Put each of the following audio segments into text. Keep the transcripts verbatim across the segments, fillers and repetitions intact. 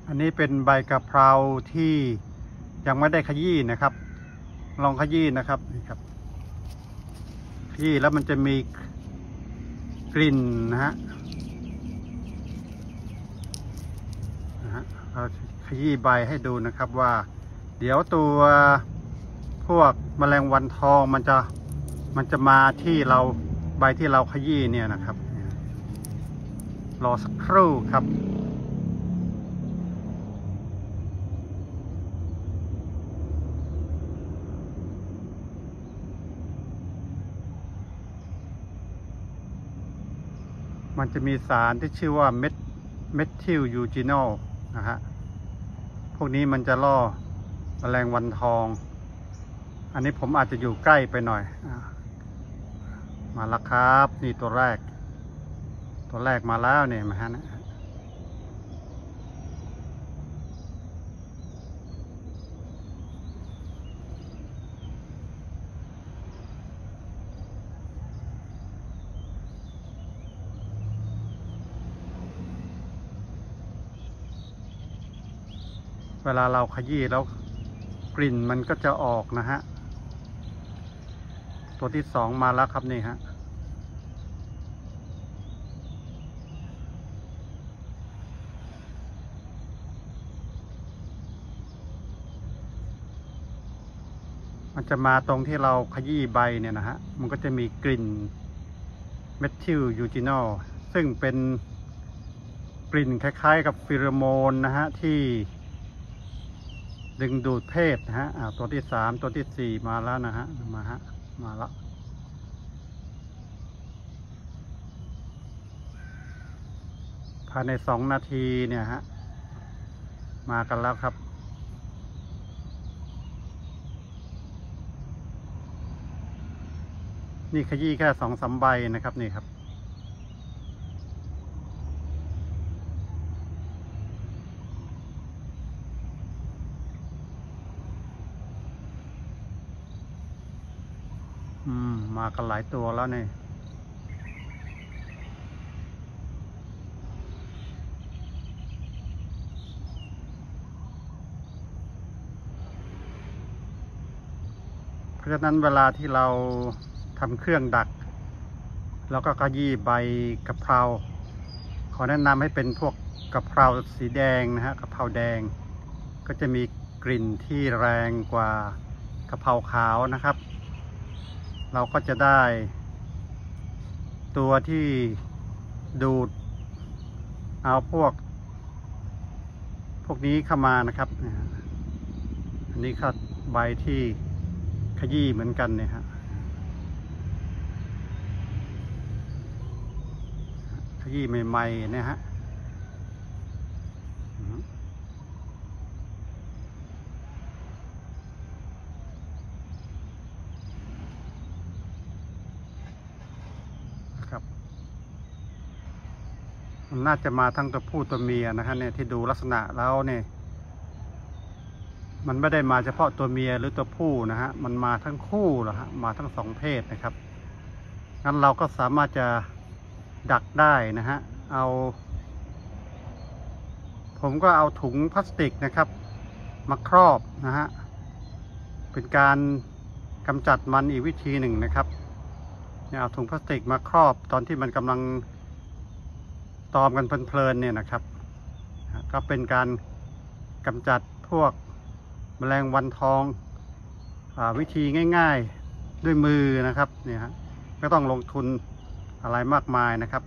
อันนี้เป็นใบกะเพราที่ยังไม่ได้ขยี้นะครับลองขยี้นะครับนี่ครับขยี้แล้วมันจะมีกลิ่นนะฮะนะฮะเราขยี้ใบให้ดูนะครับว่าเดี๋ยวตัวพวกแมลงวันทองมันจะมันจะมาที่เราใบที่เราขยี้เนี่ยนะครับรอสักครู่ครับมันจะมีสารที่ชื่อว่าเมทเมทิลยูจินอลนะฮะพวกนี้มันจะล่อแมลงวันทองอันนี้ผมอาจจะอยู่ใกล้ไปหน่อยมาแล้วครับนี่ตัวแรกตัวแรกมาแล้วเนี่ยมาฮะนะเวลาเราขยี้แล้วกลิ่นมันก็จะออกนะฮะตัวที่สองมาแล้วครับนี่ฮะมันจะมาตรงที่เราขยี้ใบเนี่ยนะฮะมันก็จะมีกลิ่นเมทิลยูจินอลซึ่งเป็นกลิ่นคล้ายๆกับฟีโรโมนนะฮะที่ดึงดูดเพศนะฮะตัวที่สามตัวที่สี่มาแล้วนะฮะมาฮะมาแล้วภายในสองนาทีเนี่ยฮะมากันแล้วครับนี่ขยี้แค่สองสามใบนะครับนี่ครับอืมมากันหลายตัวแล้วเนี่ยเพราะฉะนั้นเวลาที่เราทำเครื่องดักแล้วก็ขยี้ใบกะเพราขอแนะนำให้เป็นพวกกะเพราสีแดงนะฮะกะเพราแดงก็จะมีกลิ่นที่แรงกว่ากะเพราขาวนะครับเราก็จะได้ตัวที่ดูดเอาพวกพวกนี้เข้ามานะครับอันนี้ก็ใบที่ขยี้เหมือนกันเนี่ยฮะขยี้ใหม่ๆนะฮะครับมันน่าจะมาทั้งตัวผู้ตัวเมียนะฮะเนี่ยที่ดูลักษณะแล้วเนี่ยมันไม่ได้มาเฉพาะตัวเมียหรือตัวผู้นะฮะมันมาทั้งคู่เหรอฮะมาทั้งสองเพศนะครับงั้นเราก็สามารถจะดักได้นะฮะเอาผมก็เอาถุงพลาสติกนะครับมาครอบนะฮะเป็นการกำจัดมันอีกวิธีหนึ่งนะครับเนี่ยเอาถุงพลาสติกมาครอบตอนที่มันกำลังตอมกันเพลินๆเนี่ยนะครับก็เป็นการกำจัดพวกแมลงวันทองวิธีง่ายๆด้วยมือนะครับเนี่ยฮะไม่ต้องลงทุนอะไรมากมายนะครับ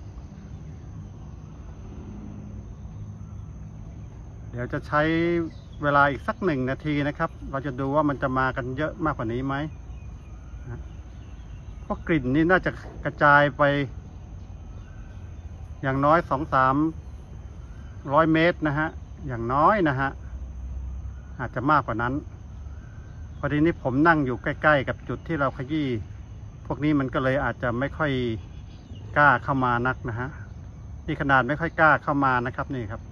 เดี๋ยวจะใช้เวลาอีกสักหนึ่งนาทีนะครับเราจะดูว่ามันจะมากันเยอะมากกว่านี้ไหมเพราะกลิ่นนี่น่าจะกระจายไปอย่างน้อยสองสามร้อยเมตรนะฮะอย่างน้อยนะฮะอาจจะมากกว่านั้นพอดีนี้ผมนั่งอยู่ใกล้ๆกับจุดที่เราขยี้พวกนี้มันก็เลยอาจจะไม่ค่อยกล้าเข้ามานักนะฮะนี่ขนาดไม่ค่อยกล้าเข้ามานะครับนี่ครับ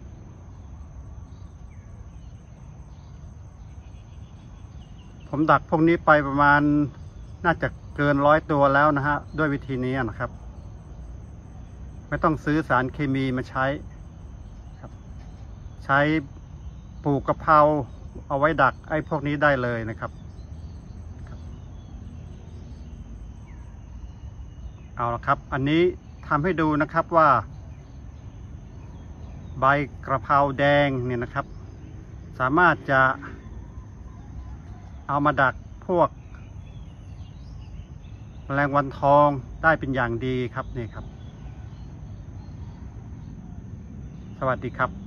ผมดักพวกนี้ไปประมาณน่าจะเกินร้อยตัวแล้วนะฮะด้วยวิธีนี้นะครับไม่ต้องซื้อสารเคมีมาใช้ครับใช้ปลูกกะเพราเอาไว้ดักไอ้พวกนี้ได้เลยนะครับเอาละครับอันนี้ทำให้ดูนะครับว่าใบกระเพราแดงเนี่ยนะครับสามารถจะเอามาดักพวกแมลงวันทองได้เป็นอย่างดีครับนี่ครับสวัสดีครับ